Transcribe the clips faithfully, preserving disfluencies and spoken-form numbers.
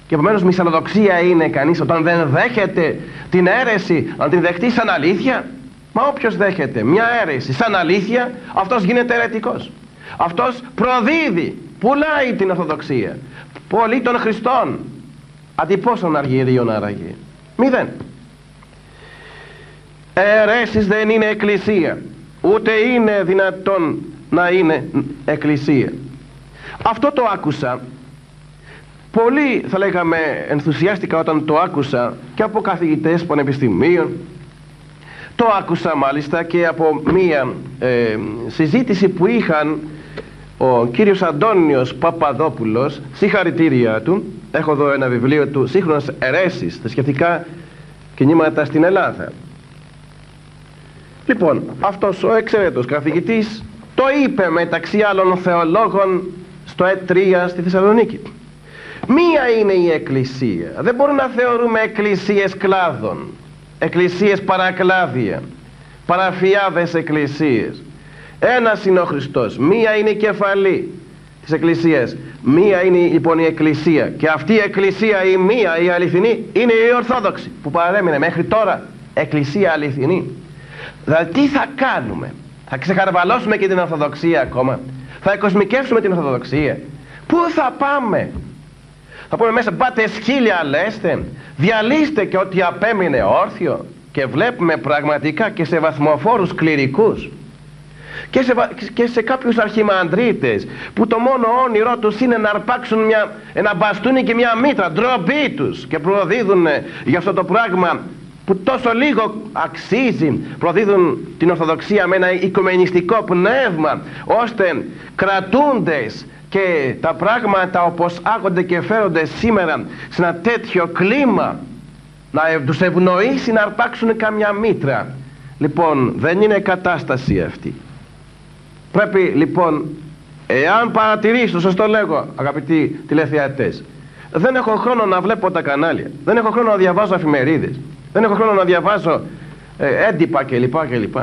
Και επομένως μυσαλλοδοξία είναι κανείς όταν δεν δέχεται την αίρεση, να την δεχτεί σαν αλήθεια. Μα όποιος δέχεται μια αίρεση σαν αλήθεια, αυτός γίνεται αιρετικός. Αυτός προδίδει, πουλάει την Ορθοδοξία. Πολλοί των Χριστών. Αντί πόσων αργυρίων άραγε? Μηδέν. Αιρέσεις δεν είναι εκκλησία, ούτε είναι δυνατόν να είναι εκκλησία. Αυτό το άκουσα πολύ, θα λέγαμε, ενθουσιάστηκα όταν το άκουσα και από καθηγητές πανεπιστημίων. Το άκουσα μάλιστα και από μία ε, συζήτηση που είχαν ο κύριος Αντώνιος Παπαδόπουλος, συγχαρητήρια του. Έχω εδώ ένα βιβλίο του, Σύγχρονες αιρέσεις, θρησκευτικά κινήματα στην Ελλάδα. Λοιπόν, αυτός ο εξαιρετός καθηγητής το είπε μεταξύ άλλων θεολόγων στο Ε τρία στη Θεσσαλονίκη. Μία είναι η εκκλησία. Δεν μπορούμε να θεωρούμε εκκλησίες κλάδων, εκκλησίες παρακλάδια, παραφιάδες εκκλησίες. Ένας είναι ο Χριστός, μία είναι η κεφαλή της εκκλησίας, μία είναι λοιπόν η εκκλησία, και αυτή η εκκλησία η μία, η αληθινή, είναι η Ορθόδοξη που παρέμεινε μέχρι τώρα εκκλησία αληθινή. Δηλαδή τι θα κάνουμε? Θα ξεχαρβαλώσουμε και την Ορθοδοξία ακόμα? Θα εκοσμικεύσουμε την Ορθοδοξία? Πού θα πάμε? Θα πούμε μέσα, πάτε σκύλια λέστε, διαλύστε και ό,τι απέμεινε όρθιο. Και βλέπουμε πραγματικά και σε βαθμοφόρους κληρικούς και σε, και σε κάποιους αρχιμανδρίτες που το μόνο όνειρό τους είναι να αρπάξουν μια, ένα μπαστούνι και μια μήτρα, ντροπή τους, και προδίδουν για αυτό το πράγμα που τόσο λίγο αξίζει. Προδίδουν την Ορθοδοξία με ένα οικουμενιστικό πνεύμα, ώστε κρατούντες και τα πράγματα όπως άγονται και φέρονται σήμερα σε ένα τέτοιο κλίμα να τους ευνοήσει να αρπάξουν καμιά μήτρα. Λοιπόν, δεν είναι κατάσταση αυτή. Πρέπει λοιπόν, εάν παρατηρήσω, σας το λέγω αγαπητοί τηλεθεατές, δεν έχω χρόνο να βλέπω τα κανάλια, δεν έχω χρόνο να διαβάζω εφημερίδες, δεν έχω χρόνο να διαβάζω ε, έντυπα κλπ κλπ.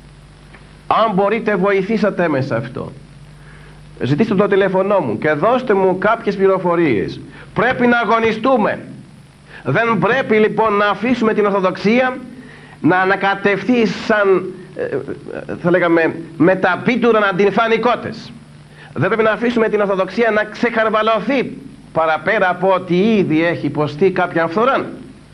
Αν μπορείτε, βοηθήσατε με σε αυτό. Ζητήστε το τηλέφωνό μου και δώστε μου κάποιες πληροφορίες. Πρέπει να αγωνιστούμε. Δεν πρέπει λοιπόν να αφήσουμε την Ορθοδοξία να ανακατευθεί σαν ε, θα λέγαμε μεταπίτουρα να την φάνει κότες. Δεν πρέπει να αφήσουμε την Ορθοδοξία να ξεχαρβαλωθεί παραπέρα από ότι ήδη έχει υποστεί κάποια φθορά.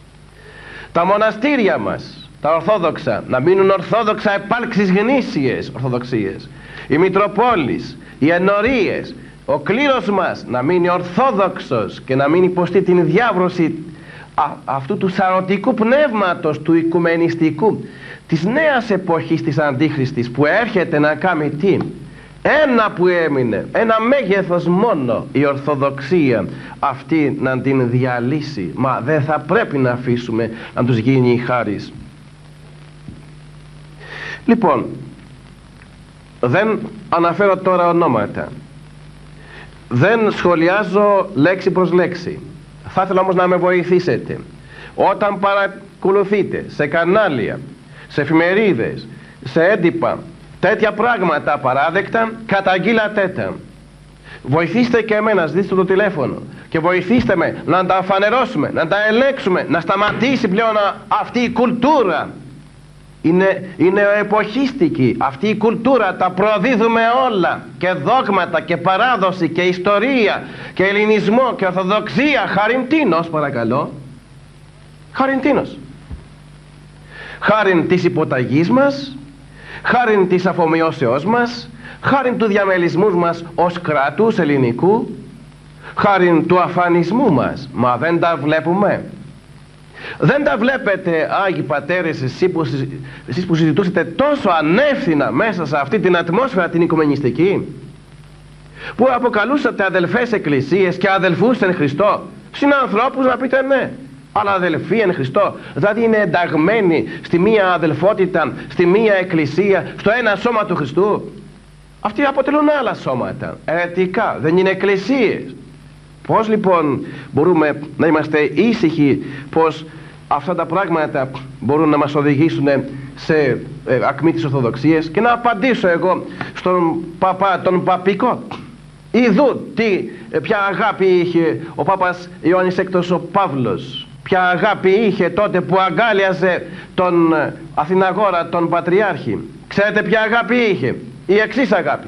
Τα μοναστήρια μας, τα Ορθόδοξα, να μείνουν ορθόδοξα επάλξεις γνήσιες Ορθοδοξίες. Οι Μητροπόλεις, οι ενορίες, ο κλήρος μας να μείνει ορθόδοξος και να μην υποστεί την διάβρωση α, αυτού του σαρωτικού πνεύματος, του οικουμενιστικού, της νέας εποχής της Αντίχριστης, που έρχεται να κάνει τι? Ένα που έμεινε, ένα μέγεθος μόνο, η Ορθοδοξία αυτή να την διαλύσει. Μα δεν θα πρέπει να αφήσουμε να τους γίνει η χάρις. Λοιπόν, δεν αναφέρω τώρα ονόματα, δεν σχολιάζω λέξη προς λέξη. Θα ήθελα όμως να με βοηθήσετε. Όταν παρακολουθείτε σε κανάλια, σε εφημερίδες, σε έντυπα τέτοια πράγματα απαράδεκτα, καταγγείλατε τα. Βοηθήστε και εμένα, ζητήστε το τηλέφωνο και βοηθήστε με να τα φανερώσουμε, να τα ελέγξουμε, να σταματήσει πλέον αυτή η κουλτούρα. Είναι, είναι εποχίστικη αυτή η κουλτούρα, τα προδίδουμε όλα, και δόγματα και παράδοση και ιστορία και ελληνισμό και ορθοδοξία. Χαριντίνος, παρακαλώ, χαριντίνος. Χάριν της υποταγής μας, χάριν της αφομοιώσεώς μας, χάριν του διαμελισμού μας ως κράτους ελληνικού, χάριν του αφανισμού μας. Μα δεν τα βλέπουμε? Δεν τα βλέπετε, Άγιοι Πατέρες, εσείς που, εσείς που συζητούσατε τόσο ανεύθυνα μέσα σε αυτή την ατμόσφαιρα την οικουμενιστική, που αποκαλούσατε αδελφές εκκλησίες και αδελφούς εν Χριστώ, συνανθρώπους να πείτε ναι, αλλά αδελφοί εν Χριστώ, δηλαδή είναι ενταγμένοι στη μία αδελφότητα, στη μία εκκλησία, στο ένα σώμα του Χριστού. Αυτοί αποτελούν άλλα σώματα, αιρετικά, δεν είναι εκκλησίες. Πώς λοιπόν μπορούμε να είμαστε ήσυχοι πως αυτά τα πράγματα μπορούν να μας οδηγήσουν σε ε, ακμή της Ορθοδοξίας? Και να απαντήσω εγώ στον παπά, τον παπικό, Ιδού τι, ποια αγάπη είχε ο Πάπας Ιωάννης Έκτος ο Παύλος, ποια αγάπη είχε τότε που αγκάλιαζε τον Αθηναγόρα, τον Πατριάρχη. Ξέρετε ποια αγάπη είχε? Η εξής αγάπη.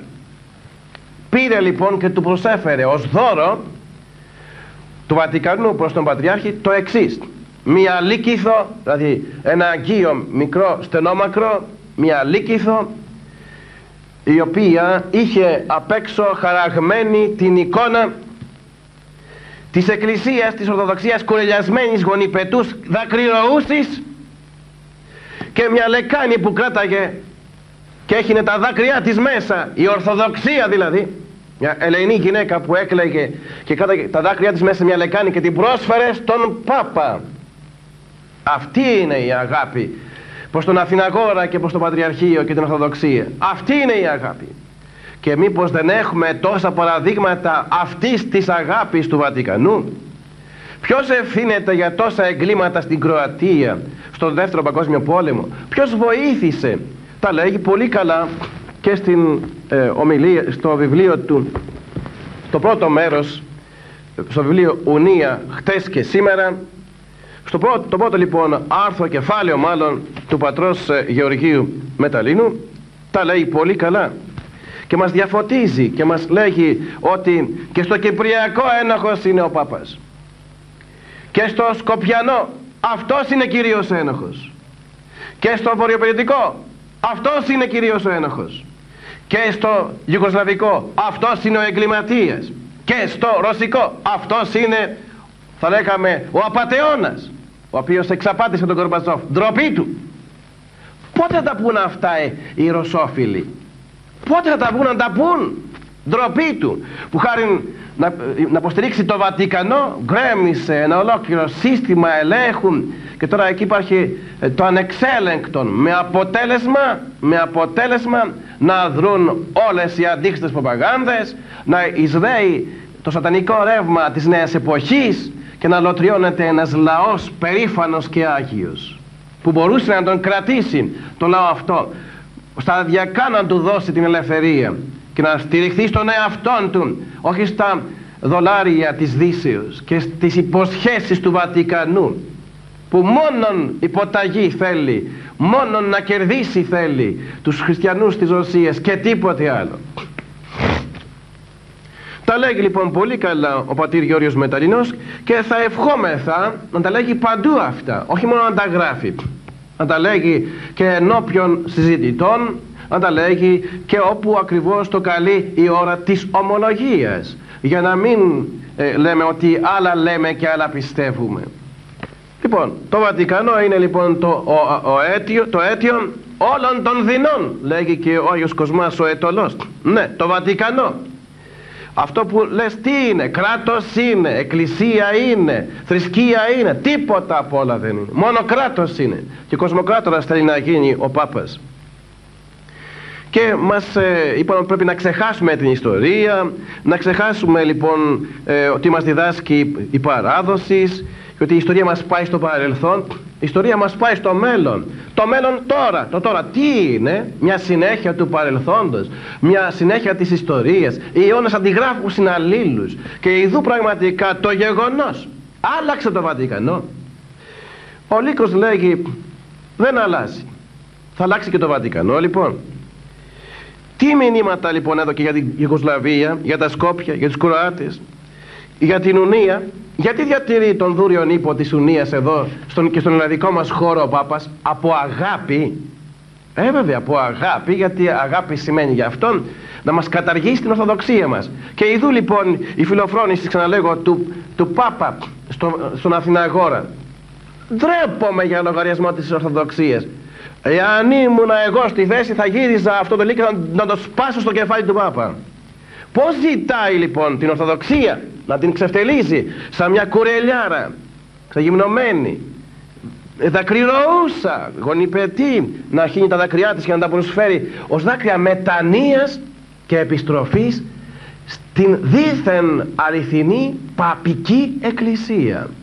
Πήρε λοιπόν και του προσέφερε ως δώρο του Βατικανού προς τον Πατριάρχη το εξής: μία λύκηθο, δηλαδή ένα αγγείο μικρό στενόμακρο, μία λύκηθο, η οποία είχε απ' έξω χαραγμένη την εικόνα της Εκκλησίας της Ορθοδοξίας, κουρελιασμένης γονιπετούς δακρυρωούσης, και μια λεκάνη που κράταγε και έχινε τα δάκρυά της μέσα, η Ορθοδοξία δηλαδή, μια ελεηνή γυναίκα που έκλαιγε και κράταγε τα δάκρυά της μέσα σε μια λεκάνη και την πρόσφερε στον Πάπα. Αυτή είναι η αγάπη προς τον Αθηναγόρα και προς το Πατριαρχείο και την Ορθοδοξία. Αυτή είναι η αγάπη. Και μήπως δεν έχουμε τόσα παραδείγματα αυτής της αγάπης του Βατικανού? Ποιος ευθύνεται για τόσα εγκλήματα στην Κροατία στον Δεύτερο Παγκόσμιο Πόλεμο? Ποιος βοήθησε? Τα λέγει πολύ καλά και στην ε, ομιλία, στο βιβλίο του, στο πρώτο μέρος, στο βιβλίο Ουνία χτες και σήμερα, στο πρώτο, το πρώτο λοιπόν άρθρο, κεφάλαιο μάλλον, του πατρός ε, Γεωργίου Μεταλλίνου, τα λέει πολύ καλά και μας διαφωτίζει και μας λέγει ότι και στο Κυπριακό ένοχος είναι ο Πάπας, και στο Σκοπιανό αυτός είναι κυρίως ένοχος, και στο Βορειοπηρετικό αυτός είναι κυρίως ο ένοχος, και στο Ιουγκοσλαβικό αυτός είναι ο εγκληματίας, και στο Ρωσικό αυτός είναι, θα λέγαμε, ο απατεώνας, ο οποίος εξαπάτησε τον Κορμπατσόφ. Ντροπή του. Πότε θα τα πούν αυτά ε, οι ρωσόφιλοι? Πότε θα τα πούν να τα πούν? Ντροπή του, που χάρη να, να υποστηρίξει το Βατικανό γκρέμισε ένα ολόκληρο σύστημα ελέγχου, και τώρα εκεί υπάρχει ε, το ανεξέλεγκτον, με αποτέλεσμα, με αποτέλεσμα να δρουν όλες οι αντίξητες προπαγάνδες, να εισραίει το σατανικό ρεύμα της νέας εποχής και να λωτριώνεται ένας λαός περήφανος και άγιος, που μπορούσε να τον κρατήσει το λαό αυτό, σταδιακά να του δώσει την ελευθερία και να στηριχθεί στον εαυτόν του, όχι στα δολάρια της Δύσεως και στις υποσχέσεις του Βατικανού, που μόνον υποταγή θέλει, μόνον να κερδίσει θέλει τους χριστιανούς της Ρωσίας και τίποτε άλλο. Τα λέγει λοιπόν πολύ καλά ο πατήρ Γεώργιος Μεταλλινός, και θα ευχόμεθα να τα λέγει παντού αυτά, όχι μόνο να τα γράφει, να τα λέγει και ενώπιον συζητητών, να τα λέγει και όπου ακριβώς το καλεί η ώρα της ομολογίας, για να μην ε, λέμε ότι άλλα λέμε και άλλα πιστεύουμε. Λοιπόν, το Βατικανό είναι λοιπόν το, ο, ο αίτιο, το αίτιο όλων των δεινών, λέγει και ο Άγιος Κοσμάς ο Αιτωλός. Ναι, το Βατικανό. Αυτό που λες τι είναι? Κράτος είναι, εκκλησία είναι, θρησκεία είναι, τίποτα από όλα δεν είναι. Μόνο κράτος είναι. Και κοσμοκράτορας θέλει να γίνει ο Πάπας. Και μας ε, είπαμε πρέπει να ξεχάσουμε την ιστορία, να ξεχάσουμε λοιπόν ε, ότι μας διδάσκει η παράδοση, και ότι η ιστορία μας πάει στο παρελθόν, η ιστορία μας πάει στο μέλλον. Το μέλλον τώρα, το τώρα τι είναι? Μια συνέχεια του παρελθόντος, μια συνέχεια της ιστορίας. Οι αιώνες αντιγράφουν συναλλήλους, και ειδού πραγματικά το γεγονός άλλαξε το Βατικανό. Ο Λύκος λέγει δεν αλλάζει, θα αλλάξει και το Βατικανό. Λοιπόν, τι μηνύματα λοιπόν εδώ και για την Ιουγκοσλαβία, για τα Σκόπια, για τους Κροάτες, για την Ουνία? Γιατί διατηρεί τον δούριον ύπο της Ουνίας εδώ στον, και στον ελλαδικό μας χώρο ο Πάπας? Από αγάπη. Ε βέβαια από αγάπη, γιατί αγάπη σημαίνει για αυτόν να μας καταργήσει την Ορθοδοξία μας. Και ειδού λοιπόν η φιλοφρόνηση, ξαναλέγω, του, του Πάπα στο, στον Αθηναγόρα. Ντρέπομαι για λογαριασμό της Ορθοδοξίας. Εάν ήμουν εγώ στη θέση θα γύριζα αυτό το λύκο να, να το σπάσω στο κεφάλι του Πάπα. Πώς ζητάει λοιπόν την Ορθοδοξία να την ξεφτελίζει σαν μια κουρελιάρα ξεγυμνωμένη, δακρυρωούσα, γονιπετή, να χύνει τα δάκρυά της και να τα προσφέρει ως δάκρυα μετανοίας και επιστροφής στην δίθεν αληθινή παπική εκκλησία.